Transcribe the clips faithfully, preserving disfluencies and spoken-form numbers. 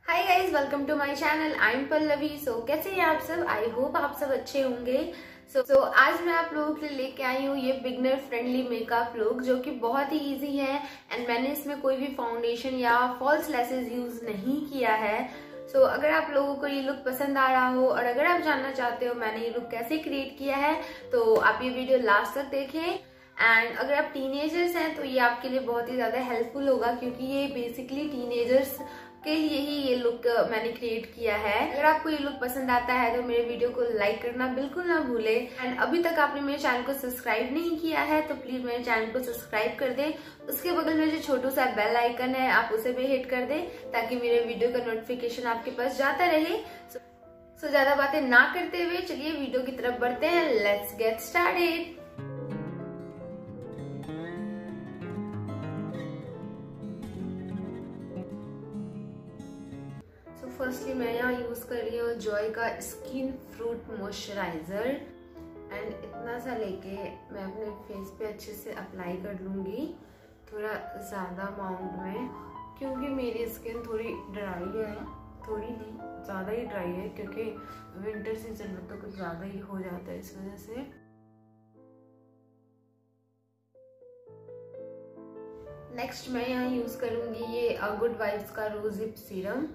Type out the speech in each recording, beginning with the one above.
Hi guys, welcome to my channel. I am Pallavi. So कैसे हैं आप सब? आई होप आप सब अच्छे होंगे। सो so, so, आज मैं आप लोगों के लिए लेके आई हूँ ये बिगनर फ्रेंडली मेकअप लुक, जो कि बहुत ही इजी है एंड मैंने इसमें कोई भी फाउंडेशन या फॉल्स लैसेस यूज नहीं किया है। सो so, अगर आप लोगों को ये लुक पसंद आ रहा हो और अगर आप जानना चाहते हो मैंने ये लुक कैसे क्रिएट किया है, तो आप ये वीडियो लास्ट तक देखें। एंड अगर आप टीनेजर्स हैं तो ये आपके लिए बहुत ही ज्यादा हेल्पफुल होगा, क्योंकि ये बेसिकली टीनेजर्स के लिए ही ये लुक मैंने क्रिएट किया है। अगर आपको ये लुक पसंद आता है तो मेरे वीडियो को लाइक करना बिल्कुल ना भूले। एंड अभी तक आपने मेरे चैनल को सब्सक्राइब नहीं किया है तो प्लीज मेरे चैनल को सब्सक्राइब कर दें। उसके बगल में जो छोटू सा बेल आइकन है आप उसे भी हिट कर दें, ताकि मेरे वीडियो का नोटिफिकेशन आपके पास जाता रहे। सो so, so ज्यादा बातें ना करते हुए चलिए वीडियो की तरफ बढ़ते हैं। Let's get started. फर्स्टली मैं यहाँ यूज कर रही हूँ जॉय का स्किन फ्रूट मॉइस्चराइजर एंड इतना सा लेके मैं अपने फेस पे अच्छे से अप्लाई कर लूंगी, थोड़ा ज़्यादा अमाउंट में, क्योंकि मेरी स्किन थोड़ी ड्राई है। थोड़ी नहीं, ज़्यादा ही ड्राई है, क्योंकि विंटर सीजन में तो कुछ ज़्यादा ही हो जाता है इस वजह से। नेक्स्ट मैं यहाँ यूज करूंगी ये गुड वाइब्स का रोज हिप सीरम।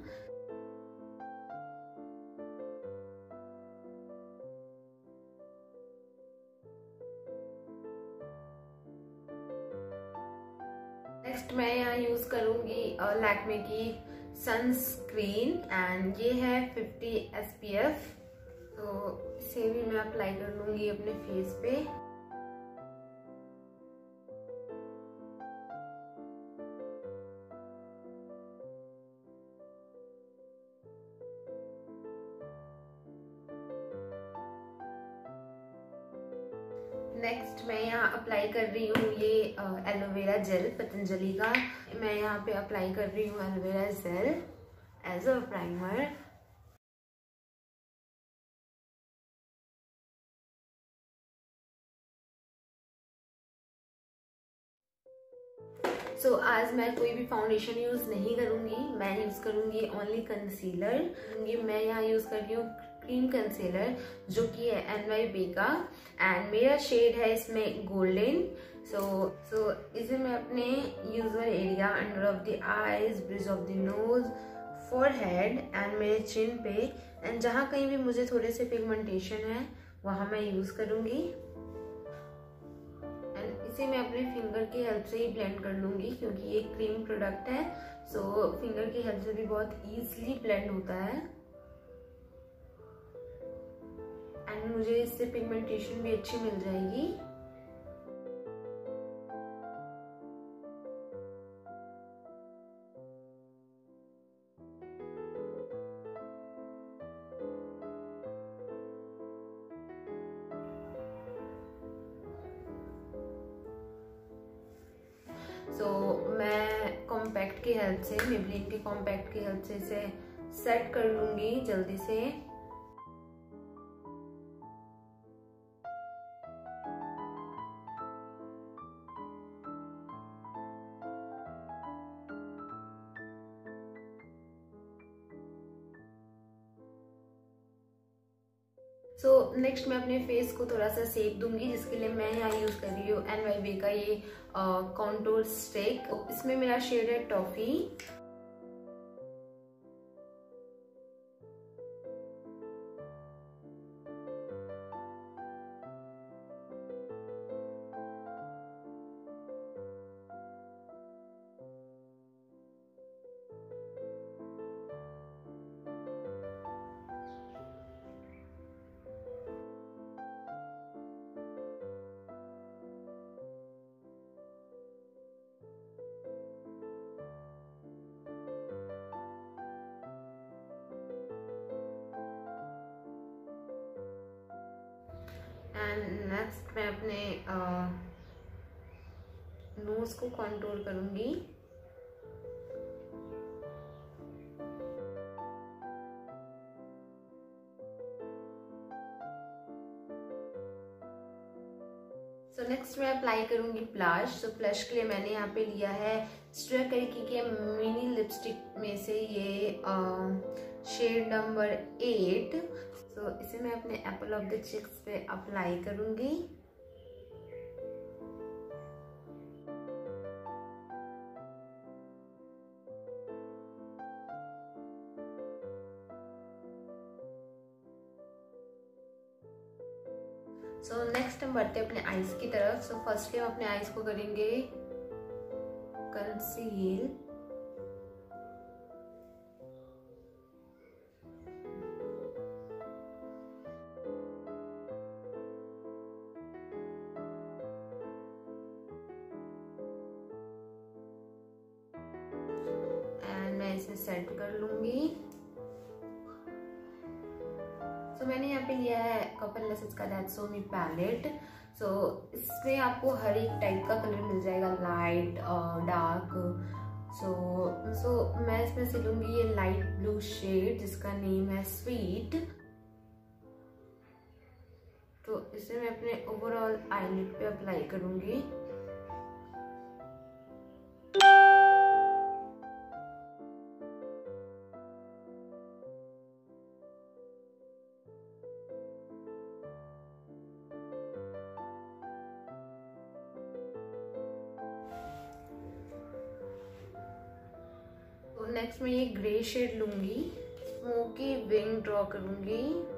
नेक्स्ट मैं यहाँ यूज करूंगी लैक्मे की सनस्क्रीन एंड ये है फिफ्टी एस पी एफ। तो इसे भी मैं अप्लाई कर लूंगी अपने फेस पे। नेक्स्ट मैं यहाँ अप्लाई कर रही हूँ ये एलोवेरा जेल पतंजलि का। मैं यहाँ पे अप्लाई कर रही हूँ aloe vera gel as a primer. So so, आज मैं कोई भी फाउंडेशन यूज नहीं करूंगी, मैं यूज करूंगी ओनली कंसीलर। मैं यहाँ यूज कर रही हूँ क्रीम कंसीलर, जो कि है एन वाई बी का एंड मेरा शेड है इसमें गोल्डन। सो सो इसे मैं अपने usual area under of the eyes, bridge of the nose, forehead and मेरे चिन पे एंड जहाँ कहीं भी मुझे थोड़े से पिगमेंटेशन है वहाँ मैं यूज करूंगी। इसे मैं अपने फिंगर की हेल्प से ही ब्लेंड कर लूंगी, क्योंकि ये क्रीम प्रोडक्ट है। सो so, फिंगर की हेल्प से भी बहुत इजीली ब्लेंड होता है एंड मुझे इससे पिगमेंटेशन भी अच्छी मिल जाएगी। सो so, मैं कॉम्पैक्ट की हेल्प से, मेबलिन के कॉम्पैक्ट की हेल्प से इसे सेट कर लूंगी जल्दी से। सो so, नेक्स्ट मैं अपने फेस को थोड़ा सा सेक दूंगी, जिसके लिए मैं यहाँ यूज कर रही हूँ एन वाई बी का ये कॉन्टूर स्टिक। इसमें मेरा शेड है टॉफी। एंड नेक्स्ट मैं अपने नोज को कॉन्टूर करूंगी। सो सो नेक्स्ट मैं अप्लाई करूंगी ब्लश। तो ब्लश के लिए मैंने यहाँ पे लिया है स्ट्रा करके के मिनी लिपस्टिक में से ये शेड नंबर एट। सो इसे मैं अपने एप्पल ऑफ द चिक्स पे अप्लाई करूंगी। सो नेक्स्ट हम बढ़ते हैं अपने आईज की तरफ। सो फर्स्टली हम अपने आईज को करेंगे कंसील। एंड मैं इसे सेट कर लूंगी। तो मैंने यहाँ पे लिया है कपल लेसेस का that's so me palette. So इसमें आपको हर एक टाइप का कलर मिल जाएगा, लाइट और डार्क। सो सो मैं इसमें से लूंगी ये लाइट ब्लू शेड जिसका नेम है स्वीट। तो इसे मैं अपने ओवरऑल आईलिड पे अप्लाई करूंगी। नेक्स्ट मैं ये ग्रे शेड लूंगी, स्मोकी विंग ड्रॉ करूंगी।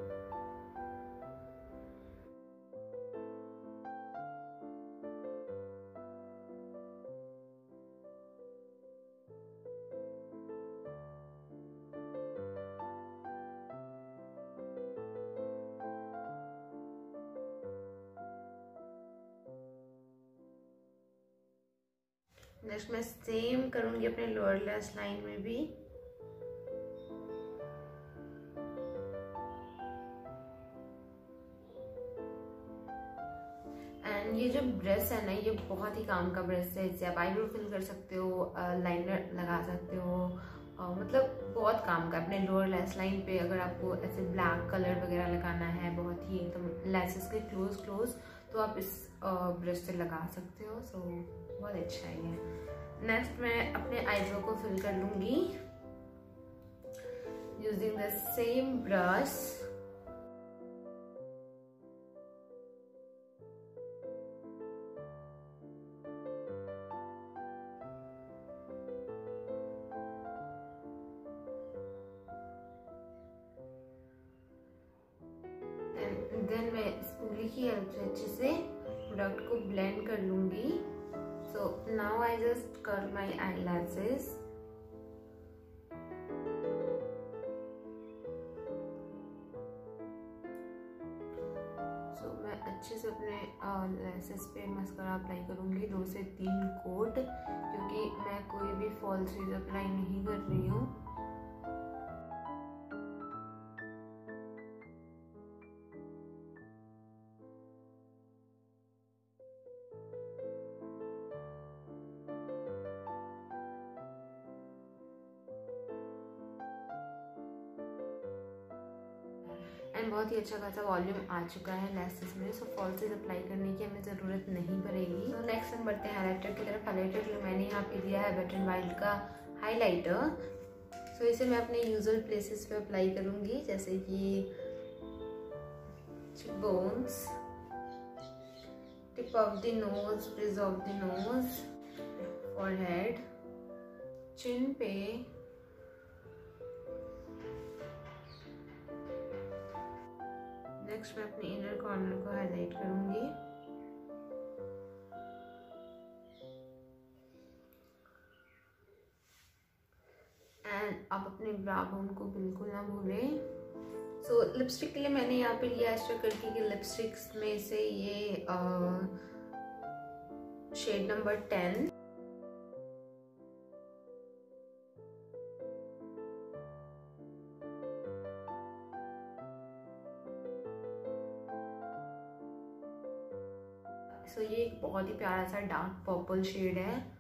नेक्स्ट मैं सेम करूंगी अपने लोअर लैश लाइन में भी। एंड ये जो ब्रश है ना, ये बहुत ही काम का ब्रश है। इससे आप आईब्रो फिल कर सकते हो, लाइनर लगा सकते हो, uh, मतलब बहुत काम का। अपने लोअर लैश लाइन पे अगर आपको ऐसे ब्लैक कलर वगैरह लगाना है बहुत ही एकदम लैशेस के क्लोज क्लोज, तो आप इस ब्रश से लगा सकते हो। सो बहुत अच्छा है ये। नेक्स्ट मैं अपने आईब्रो को फिल कर लूंगी using the same brush. Then मैं स्पूली की हेल्प से अच्छे से प्रोडक्ट को ब्लेंड कर लूंगी। So now I just curl my eyelashes। So मैं अच्छे से अपने लैसेस पे मस्कारा अप्लाई करूंगी, दो से तीन कोट, क्योंकि मैं कोई भी फॉल चीज अप्लाई नहीं कर रही हूँ। एंड बहुत ही अच्छा खासा वॉल्यूम आ चुका है लैसेस में। सो फॉल्सेस अप्लाई करने की हमें ज़रूरत नहीं पड़ेगी। तो नेक्स्ट हम बढ़ते हैं हाइलाइटर की तरफ। हाइलाइटर के लिए मैंने यहाँ पे दिया है वेट एंड वाइल्ड का हाइलाइटर। सो इसे मैं अपने यूजुअल प्लेसेस पे अप्लाई करूँगी, जैसे कि bones, tip of the nose, bridge of the nose, forehead, chin पे, नेक्स्ट मैं अपने इनर कॉर्नर को हाईलाइट करूंगी। एंड आप अपने ब्रा बोन को बिल्कुल ना भूलें। सो so, लिपस्टिक के लिए मैंने यहाँ पे लिया एक्स्ट्रा करके के लिपस्टिक्स में से ये shade number ten. So so, ये एक बहुत ही प्यारा सा डार्क पर्पल शेड है।